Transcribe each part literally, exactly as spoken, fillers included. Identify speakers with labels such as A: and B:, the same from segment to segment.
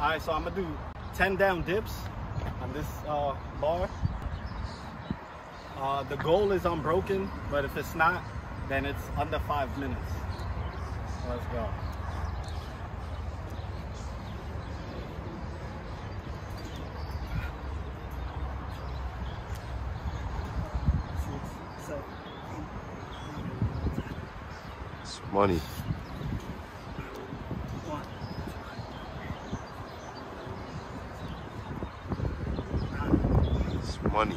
A: Alright, so I'm gonna do ten down dips on this uh, bar. Uh, the goal is unbroken, but if it's not, then it's under five minutes. Let's go. Six, seven, eight,
B: it's money.
A: One.
B: It's money.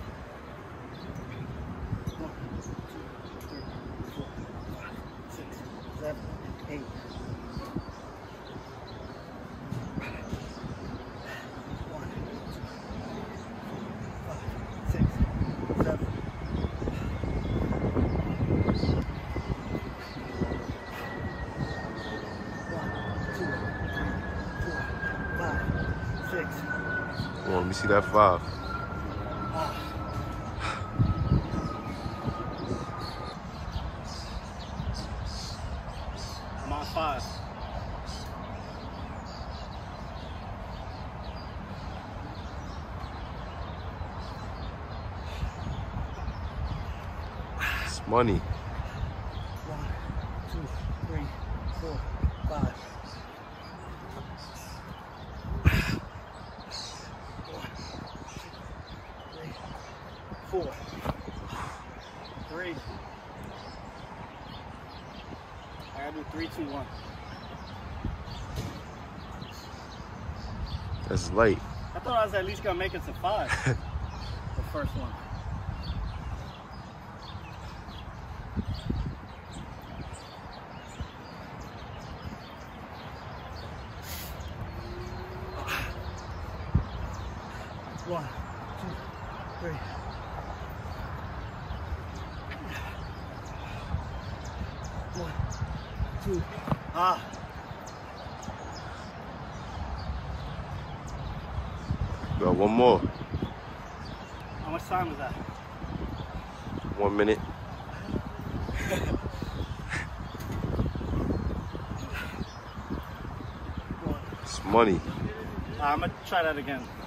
A: Seven, eight. One, five, six, seven. One, two, three, four, five, six.
B: Come on, let me see that five.
A: I'm on five.
B: It's money.
A: One, two, three, four, five. One, two, three, four, three. I gotta do three, two, one.
B: That's light.
A: I thought I was at least gonna make it to five. The first one. One, two, three. One, two. Ah.
B: Got one more.
A: How much time is that?
B: One minute. It's money.
A: Uh, I'm gonna try that again.